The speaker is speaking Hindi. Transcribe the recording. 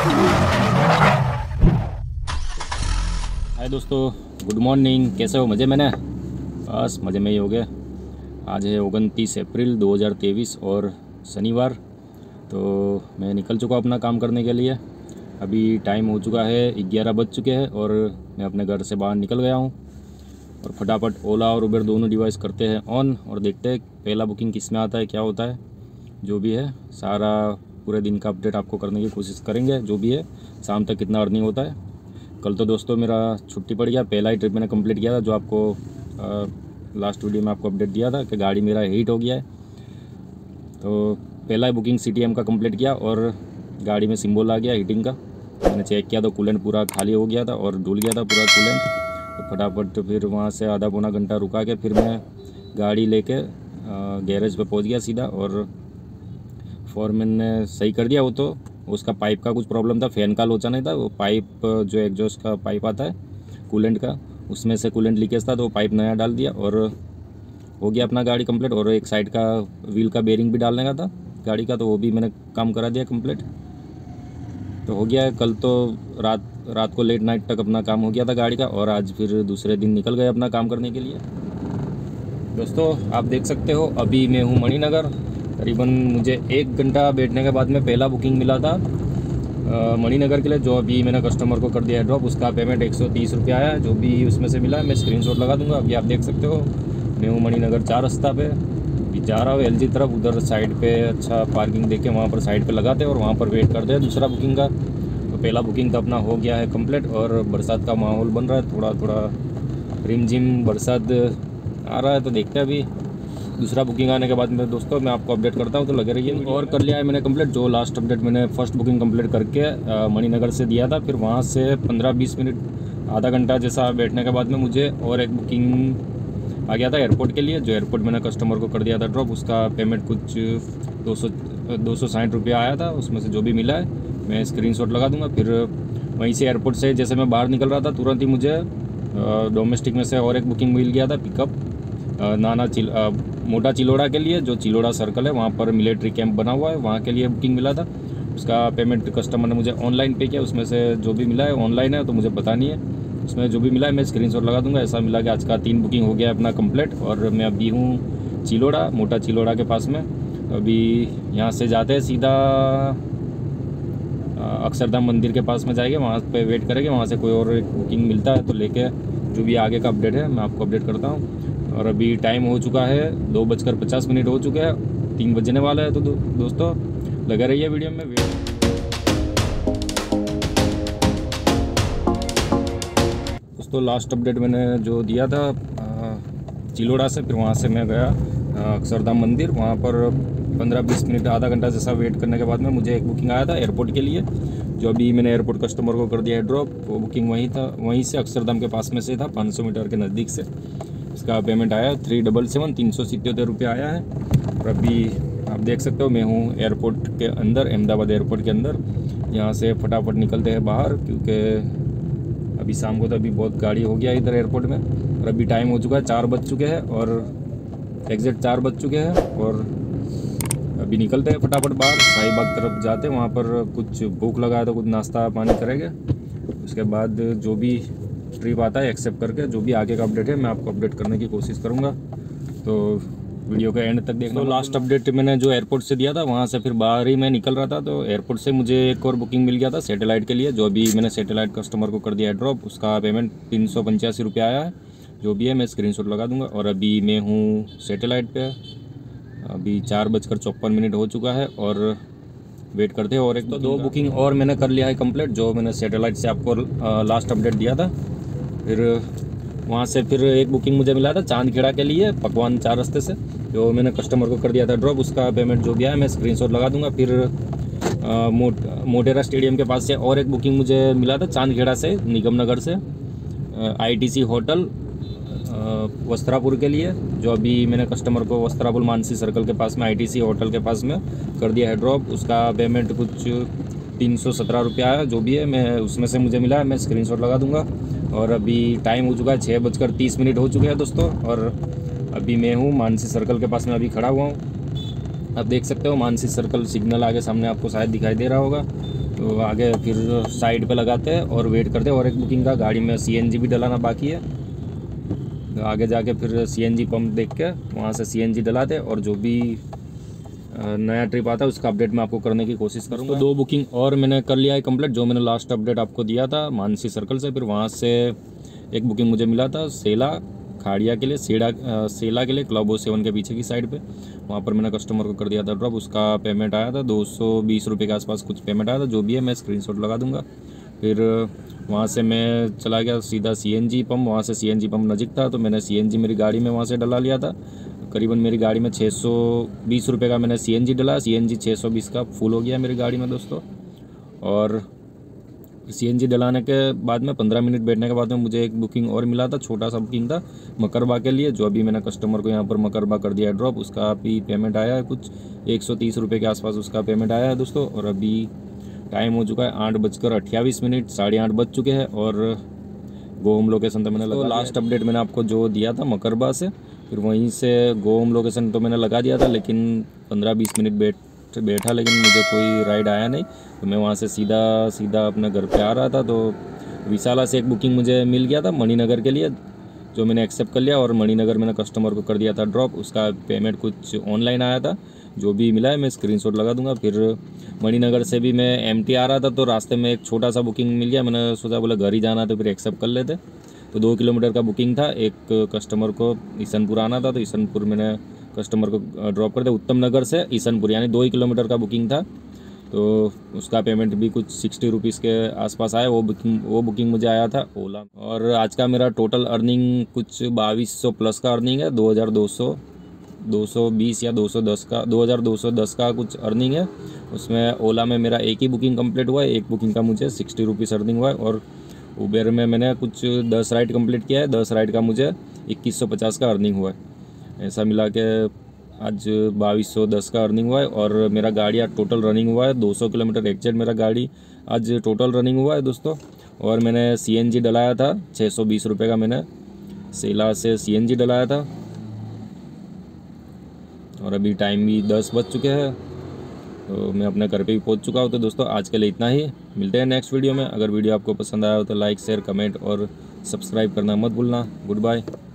हाय दोस्तों, गुड मॉर्निंग। कैसे हो? मज़े में ना? बस मज़े में ही हो गए। आज है 29 अप्रैल 2023 और शनिवार। तो मैं निकल चुका अपना काम करने के लिए। अभी टाइम हो चुका है 11 बज चुके हैं और मैं अपने घर से बाहर निकल गया हूँ। और फटाफट ओला और उबर दोनों डिवाइस करते हैं ऑन और देखते हैं पहला बुकिंग किस में आता है, क्या होता है। जो भी है सारा पूरे दिन का अपडेट आपको करने की कोशिश करेंगे। जो भी है शाम तक कितना अर्निंग होता है। कल तो दोस्तों मेरा छुट्टी पड़ गया। पहला ही ट्रिप मैंने कंप्लीट किया था, जो आपको लास्ट वीडियो में आपको अपडेट दिया था कि गाड़ी मेरा हीट हो गया है। तो पहला बुकिंग CTM का कंप्लीट किया और गाड़ी में सिंबल आ गया हीटिंग का। मैंने चेक किया तो कूलेंट पूरा खाली हो गया था और डूल गया था पूरा कूलेंट। तो फटाफट फिर वहाँ से आधा पौना घंटा रुका के फिर मैं गाड़ी लेके गैरेज पे पहुँच गया सीधा। और फॉरमैन ने सही कर दिया। वो तो उसका पाइप का कुछ प्रॉब्लम था, फ़ैन का लोचा नहीं था। वो पाइप जो एग्जॉस्ट का पाइप आता है कूलेंट का, उसमें से कूलेंट लीकेज था, तो वो पाइप नया डाल दिया और हो गया अपना गाड़ी कंप्लीट। और एक साइड का व्हील का बेरिंग भी डालने का था गाड़ी का, तो वो भी मैंने काम करा दिया कंप्लीट। तो हो गया है। कल तो रात को लेट नाइट तक अपना काम हो गया था गाड़ी का। और आज फिर दूसरे दिन निकल गए अपना काम करने के लिए। दोस्तों आप देख सकते हो अभी मैं हूँ मणिनगर। करीबन मुझे 1 घंटा बैठने के बाद में पहला बुकिंग मिला था मणिनगर के लिए, जो अभी मैंने कस्टमर को कर दिया है ड्रॉप। उसका पेमेंट 130 रुपये आया है। जो भी उसमें से मिला है मैं स्क्रीनशॉट लगा दूंगा। अभी आप देख सकते हो मैं हूँ मणिनगर 4 रास्ता पे अभी जा रहा हूँ LG तरफ। उधर साइड पे अच्छा पार्किंग देके वहाँ पर साइड पे लगाते हैं और वहाँ पर वेट करते हैं दूसरा बुकिंग का। तो पहला बुकिंग तो अपना हो गया है कंप्लीट। और बरसात का माहौल बन रहा है, थोड़ा थोड़ा रिमझिम बरसात आ रहा है। तो देखते हैं अभी दूसरा बुकिंग आने के बाद में दोस्तों मैं आपको अपडेट करता हूँ। तो लगे रहिए। और कर लिया है मैंने कंप्लीट। जो लास्ट अपडेट मैंने फर्स्ट बुकिंग कंप्लीट करके मणिनगर से दिया था, फिर वहाँ से 15-20 मिनट आधा घंटा जैसा बैठने के बाद में मुझे और एक बुकिंग आ गया था एयरपोर्ट के लिए। जो एयरपोर्ट मैंने कस्टमर को कर दिया था ड्रॉप, उसका पेमेंट कुछ 260 रुपये आया था। उसमें से जो भी मिला है मैं स्क्रीनशॉट लगा दूंगा। फिर वहीं से एयरपोर्ट से जैसे मैं बाहर निकल रहा था तुरंत ही मुझे डोमेस्टिक में से और एक बुकिंग मिल गया था पिकअप मोटा चिलोड़ा के लिए। जो चिलोड़ा सर्कल है वहाँ पर मिलिट्री कैंप बना हुआ है, वहाँ के लिए बुकिंग मिला था। उसका पेमेंट कस्टमर ने मुझे ऑनलाइन पे किया। उसमें से जो भी मिला है ऑनलाइन है तो मुझे पता नहीं है। उसमें जो भी मिला है मैं स्क्रीनशॉट लगा दूंगा। ऐसा मिला कि आज का 3 बुकिंग हो गया अपना कंप्लीट। और मैं अभी हूँ चिलोड़ा, मोटा चिलोड़ा के पास में। अभी यहाँ से जाते हैं सीधा अक्षरधाम मंदिर के पास में जाएंगे, वहाँ पे वेट करेंगे। वहाँ से कोई और एक बुकिंग मिलता है तो लेके जो भी आगे का अपडेट है मैं आपको अपडेट करता हूँ। और अभी टाइम हो चुका है 2:50 हो चुके हैं, 3 बजने वाला है। तो दोस्तों लगे रहिए वीडियो में। दोस्तों लास्ट अपडेट मैंने जो दिया था चिलोड़ा से, फिर वहाँ से मैं गया अक्षरधाम मंदिर। वहाँ पर 15-20 मिनट आधा घंटा जैसा वेट करने के बाद में मुझे एक बुकिंग आया था एयरपोर्ट के लिए। जो अभी मैंने एयरपोर्ट कस्टमर को कर दिया है ड्रॉप। वो बुकिंग वहीं था, वहीं से अक्षरधाम के पास में से था, 500 मीटर के नज़दीक से। इसका पेमेंट आया 377 रुपये आया है। और अभी आप देख सकते हो मैं हूँ एयरपोर्ट के अंदर, अहमदाबाद एयरपोर्ट के अंदर। यहाँ से फटाफट निकलते हैं बाहर, क्योंकि अभी शाम को तो अभी बहुत गाड़ी हो गया है इधर एयरपोर्ट में। और अभी टाइम हो चुका है 4 बज चुके हैं और एग्जैक्ट 4 बज चुके हैं। और अभी निकलते हैं फटाफट बाहर, शाहीबाग तरफ जाते हैं। वहाँ पर कुछ भूख लगा है तो कुछ नाश्ता पानी करेंगे। उसके बाद जो भी ट्रिप आता है एक्सेप्ट करके जो भी आगे का अपडेट है मैं आपको अपडेट करने की कोशिश करूँगा। तो वीडियो का एंड तक देखना। तो लास्ट अपडेट मैंने जो एयरपोर्ट से दिया था, वहाँ से फिर बाहर ही मैं निकल रहा था। तो एयरपोर्ट से मुझे एक और बुकिंग मिल गया था सैटेलाइट के लिए। जो अभी मैंने सैटेलाइट कस्टमर को कर दिया है ड्रॉप। उसका पेमेंट 385 रुपये आया है। जो भी है मैं स्क्रीनशॉट लगा दूंगा। और अभी मैं हूँ सैटेलाइट पे। अभी 4:54 हो चुका है और वेट करते हैं। और एक तो 2 बुकिंग और मैंने कर लिया है कंप्लीट, जो मैंने सैटेलाइट से आपको लास्ट अपडेट दिया था। फिर वहाँ से फिर एक बुकिंग मुझे मिला था चांदखेड़ा के लिए, पकवान 4 रास्ते से, जो मैंने कस्टमर को कर दिया था ड्रॉप। उसका पेमेंट जो भी है मैं स्क्रीनशॉट लगा दूंगा। फिर मोटेरा स्टेडियम के पास से और एक बुकिंग मुझे मिला था चांदखेड़ा से, निगम नगर से, ITC होटल वस्त्रापुर के लिए। जो अभी मैंने कस्टमर को वस्त्रापुर मानसी सर्कल के पास में ITC होटल के पास में कर दिया है ड्रॉप। उसका पेमेंट कुछ 317 रुपये आया। जो भी है मैं उसमें से मुझे मिला है मैं स्क्रीनशॉट लगा दूंगा। और अभी टाइम हो चुका है 6:30 हो चुके हैं दोस्तों। और अभी मैं हूँ मानसी सर्कल के पास में अभी खड़ा हुआ हूँ। आप देख सकते हो मानसी सर्कल सिग्नल आगे सामने आपको शायद दिखाई दे रहा होगा। तो आगे फिर साइड पे लगाते हैं और वेट करते हैं। और एक बुकिंग का गाड़ी में CNG भी डलाना बाकी है, तो आगे जाके फिर CNG पंप देख के वहाँ से CNG डलाते और जो भी नया ट्रिप आता है उसका अपडेट मैं आपको करने की कोशिश करूँगा। तो 2 बुकिंग और मैंने कर लिया है कंप्लीट, जो मैंने लास्ट अपडेट आपको दिया था मानसी सर्कल से। फिर वहाँ से एक बुकिंग मुझे मिला था सेला खाड़िया के लिए, सेला के लिए क्लब 07 के पीछे की साइड पे। वहाँ पर मैंने कस्टमर को कर दिया था ड्रॉप। उसका पेमेंट आया था 220 रुपये के आसपास कुछ पेमेंट आया था। जो भी है मैं स्क्रीनशॉट लगा दूंगा। फिर वहाँ से मैं चला गया सीधा CNG पंप। वहाँ से CNG पंप नज़दीक था तो मैंने CNG मेरी गाड़ी में वहाँ से डला लिया था। करीबन मेरी गाड़ी में 620 रुपये का मैंने CNG डला। CNG 620 का फुल हो गया मेरी गाड़ी में दोस्तों। और CNG डलाने के बाद में 15 मिनट बैठने के बाद में मुझे एक बुकिंग और मिला था, छोटा सा बुकिंग था मकरबा के लिए, जो अभी मैंने कस्टमर को यहाँ पर मकरबा कर दिया है ड्रॉप। उसका अभी पेमेंट आया है कुछ 130 रुपये के आसपास उसका पेमेंट आया है दोस्तों। और अभी टाइम हो चुका है 8:28, 8:30 बज चुके हैं। और गो होम लोकेशन तो मैंने लगा लास्ट अपडेट मैंने आपको जो दिया था मकरबा से, फिर वहीं से गो होम लोकेशन तो मैंने लगा दिया था, लेकिन 15-20 मिनट बैठा लेकिन मुझे कोई राइड आया नहीं। तो मैं वहाँ से सीधा अपने घर पे आ रहा था। तो विशाला से एक बुकिंग मुझे मिल गया था मणिनगर के लिए, जो मैंने एक्सेप्ट कर लिया। और मणिनगर मैंने कस्टमर को कर दिया था ड्रॉप। उसका पेमेंट कुछ ऑनलाइन आया था, जो भी मिला है मैं स्क्रीनशॉट लगा दूंगा। फिर मणिनगर से भी मैं MT आ रहा था तो रास्ते में एक छोटा सा बुकिंग मिल गया। मैंने सोचा बोला घर ही जाना तो फिर एक्सेप्ट कर लेते। तो 2 किलोमीटर का बुकिंग था। एक कस्टमर को ईसनपुर आना था तो ईसनपुर मैंने कस्टमर को ड्रॉप कर दिया। उत्तम नगर से ईसनपुर यानी 2 ही किलोमीटर का बुकिंग था। तो उसका पेमेंट भी कुछ 60 रुपीज़ के आसपास आया। वो बुकिंग मुझे आया था ओला। और आज का मेरा टोटल अर्निंग कुछ 2200 प्लस का अर्निंग है। 220 या 210 का 2210 का कुछ अर्निंग है। उसमें ओला में मेरा एक ही बुकिंग कंप्लीट हुआ है, एक बुकिंग का मुझे 60 रुपीज़ अर्निंग हुआ है। और उबेर में मैंने कुछ 10 राइड कंप्लीट किया है, 10 राइड का मुझे 2150 का अर्निंग हुआ है। ऐसा मिला के आज 2210 का अर्निंग हुआ है। और मेरा गाड़ी आज टोटल रनिंग हुआ है 200 किलोमीटर एग्जैक्ट मेरा गाड़ी आज टोटल रनिंग हुआ है दोस्तों। और मैंने CNG डलाया था 620 रुपये का, मैंने सेला से CNG डलाया था। और अभी टाइम भी 10 बज चुके हैं, तो मैं अपने घर पे भी पहुंच चुका हूँ। तो दोस्तों आज के लिए इतना ही, मिलते हैं नेक्स्ट वीडियो में। अगर वीडियो आपको पसंद आया हो तो लाइक शेयर कमेंट और सब्सक्राइब करना मत भूलना। Good bye.